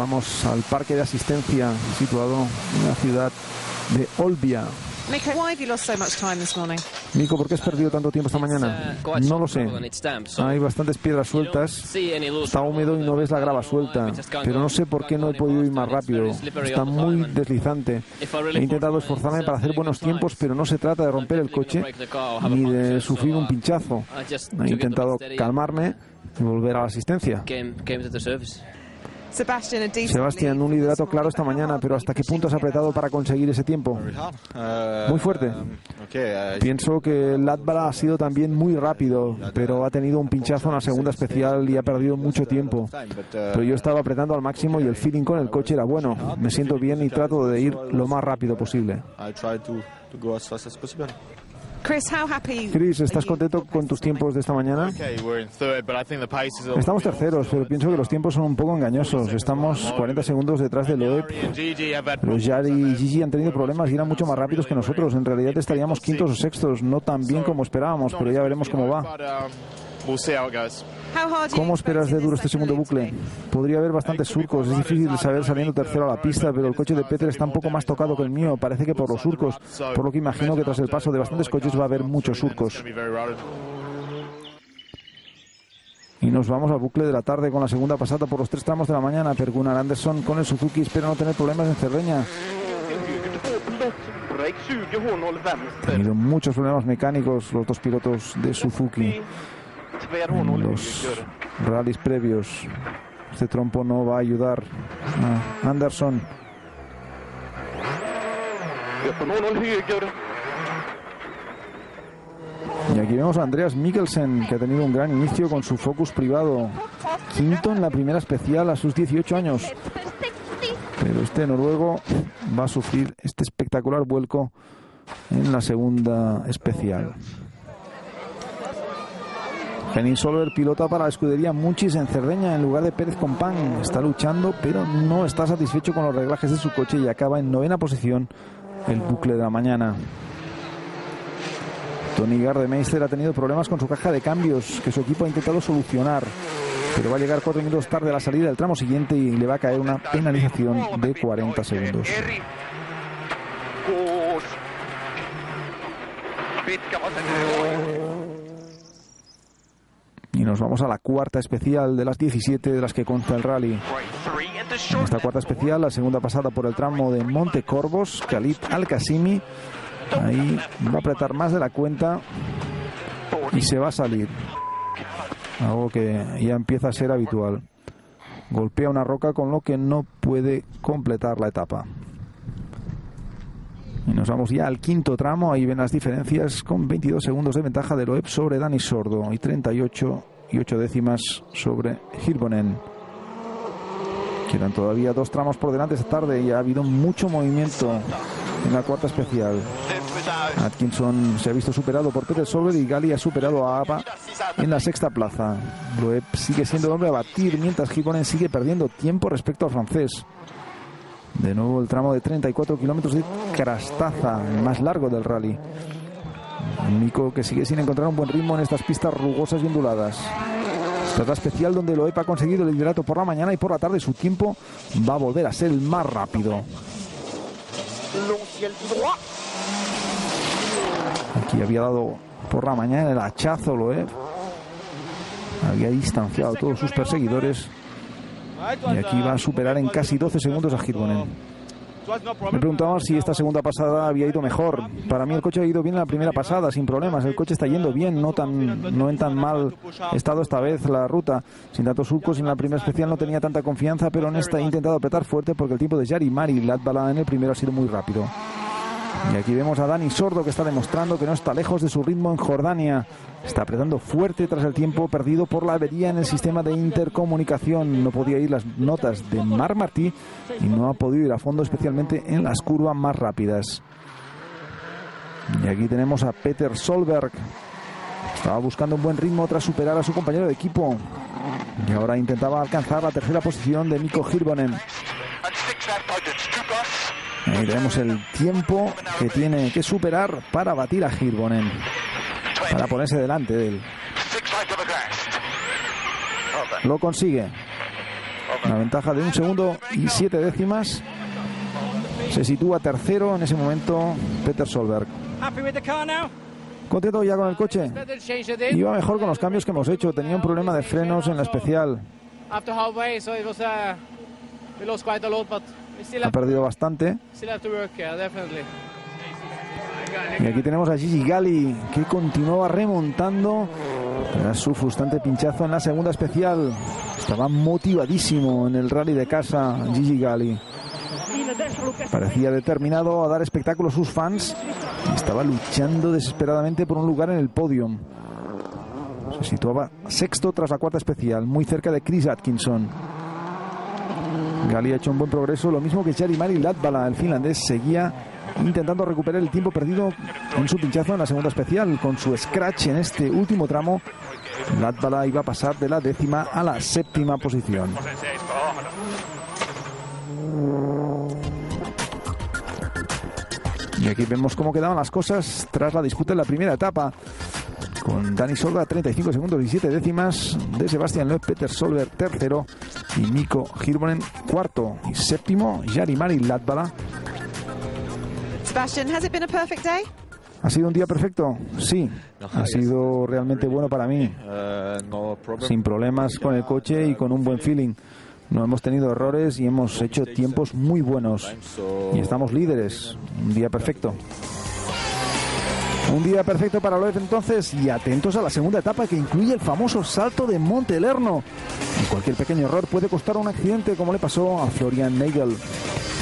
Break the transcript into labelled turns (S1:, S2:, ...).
S1: Vamos al parque de asistencia situado en la ciudad de Olbia.
S2: Nico, why have you lost so much time this morning?
S1: Nico, ¿por qué has perdido tanto tiempo esta mañana? No lo sé. Hay bastantes piedras sueltas, está húmedo y no ves la grava suelta, pero no sé por qué no he podido ir más rápido. Está muy deslizante. He intentado esforzarme para hacer buenos tiempos, pero no se trata de romper el coche ni de sufrir un pinchazo. He intentado calmarme y volver a la asistencia. Sebastián, un liderato claro esta mañana, pero ¿hasta qué punto has apretado para conseguir ese tiempo? Muy fuerte. Pienso que Latvala ha sido también muy rápido, pero ha tenido un pinchazo en la segunda especial y ha perdido mucho tiempo. Pero yo estaba apretando al máximo y el feeling con el coche era bueno. Me siento bien y trato de ir lo más rápido posible. Chris, ¿estás contento con tus tiempos de esta mañana? Estamos terceros, pero pienso que los tiempos son un poco engañosos. Estamos 40 segundos detrás de Loeb. Los Jari y Gigi han tenido problemas y eran mucho más rápidos que nosotros. En realidad estaríamos quintos o sextos, no tan bien como esperábamos, pero ya veremos cómo va. ¿Cómo esperas de duro este segundo bucle? Podría haber bastantes surcos. Es difícil de saber saliendo tercero a la pista, pero el coche de Peter está un poco más tocado que el mío. Parece que por los surcos, por lo que imagino que tras el paso de bastantes coches va a haber muchos surcos. Y nos vamos al bucle de la tarde con la segunda pasada por los 3 tramos de la mañana. Per Gunnar Andersson con el Suzuki espera no tener problemas en Cerdeña. Han tenido muchos problemas mecánicos los dos pilotos de Suzuki en los rallies previos. Este trompo no va a ayudar a Andersson. Y aquí vemos a Andreas Mikkelsen, que ha tenido un gran inicio con su Focus privado. Quinto en la primera especial a sus 18 años. Pero este noruego va a sufrir este espectacular vuelco en la segunda especial. Henning Solberg pilota para la escudería Munchis en Cerdeña en lugar de Pérez Compán. Está luchando, pero no está satisfecho con los reglajes de su coche y acaba en 9ª posición el bucle de la mañana. Tony Gardemeister ha tenido problemas con su caja de cambios que su equipo ha intentado solucionar, pero va a llegar 4 minutos tarde a la salida del tramo siguiente y le va a caer una penalización de 40 segundos. Y nos vamos a la cuarta especial de las 17 de las que consta el rally. En esta cuarta especial, la segunda pasada por el tramo de Monte Corvos, Khalid Al-Qasimi. Ahí va a apretar más de la cuenta y se va a salir. Algo que ya empieza a ser habitual. Golpea una roca con lo que no puede completar la etapa. Y nos vamos ya al quinto tramo. Ahí ven las diferencias con 22 segundos de ventaja de Loeb sobre Dani Sordo y 38 y 8 décimas sobre Hirvonen. Quedan todavía 2 tramos por delante esta tarde y ha habido mucho movimiento en la cuarta especial. Atkinson se ha visto superado por Peter Solberg y Gali ha superado a Apa en la sexta plaza. Loeb sigue siendo el hombre a batir mientras Hirvonen sigue perdiendo tiempo respecto al francés. De nuevo el tramo de 34 kilómetros de Crastaza, el más largo del rally. Nico que sigue sin encontrar un buen ritmo en estas pistas rugosas y onduladas. Esta es la especial donde Loeb ha conseguido el liderato por la mañana y por la tarde su tiempo va a volver a ser el más rápido. Aquí había dado por la mañana el hachazo Loeb. Había distanciado a todos sus perseguidores. Y aquí va a superar en casi 12 segundos a Hirvonen. Me preguntaba si esta segunda pasada había ido mejor. Para mí el coche ha ido bien en la primera pasada, sin problemas. El coche está yendo bien, no en tan mal estado esta vez la ruta. Sin tantos surcos, en la primera especial no tenía tanta confianza, pero en esta he intentado apretar fuerte porque el tiempo de Jari Mari Latvala en el primero ha sido muy rápido. Y aquí vemos a Dani Sordo que está demostrando que no está lejos de su ritmo en Jordania. Está apretando fuerte tras el tiempo perdido por la avería en el sistema de intercomunicación. No podía ir las notas de Marc Martí y no ha podido ir a fondo, especialmente en las curvas más rápidas. Y aquí tenemos a Peter Solberg. Estaba buscando un buen ritmo tras superar a su compañero de equipo. Y ahora intentaba alcanzar la tercera posición de Mikko Hirvonen. Ahí tenemos el tiempo que tiene que superar para batir a Hirvonen, para ponerse delante de él. Lo consigue. Una ventaja de 1 segundo y 7 décimas. Se sitúa tercero en ese momento Peter Solberg. Contento ya con el coche. Iba mejor con los cambios que hemos hecho. Tenía un problema de frenos en la especial. Ha perdido bastante. Y aquí tenemos a Gigi Galli, que continuaba remontando tras su frustrante pinchazo en la segunda especial. Estaba motivadísimo en el rally de casa Gigi Galli. Parecía determinado a dar espectáculo a sus fans y estaba luchando desesperadamente por un lugar en el podium. Se situaba sexto tras la cuarta especial, muy cerca de Chris Atkinson. Galli ha hecho un buen progreso, lo mismo que Jari-Matti Latvala. El finlandés seguía intentando recuperar el tiempo perdido en su pinchazo en la segunda especial. Con su scratch en este último tramo, Latvala iba a pasar de la 10ª a la 7ª posición. Y aquí vemos cómo quedaban las cosas tras la disputa en la primera etapa, con Dani Sorda 35 segundos y 7 décimas de Sebastian Loeb, Peter Solberg tercero y Mikko Hirvonen cuarto, y séptimo Jari-Matti Latvala.
S2: Sebastian, has it been a perfect day?
S1: ¿Ha sido un día perfecto? Sí, ha sido realmente bueno para mí, sin problemas con el coche y con un buen feeling. No hemos tenido errores y hemos hecho tiempos muy buenos y estamos líderes. Un día perfecto. Un día perfecto para Loeb entonces, y atentos a la segunda etapa, que incluye el famoso salto de Monte Elerno. Y cualquier pequeño error puede costar un accidente, como le pasó a Florian Nagel.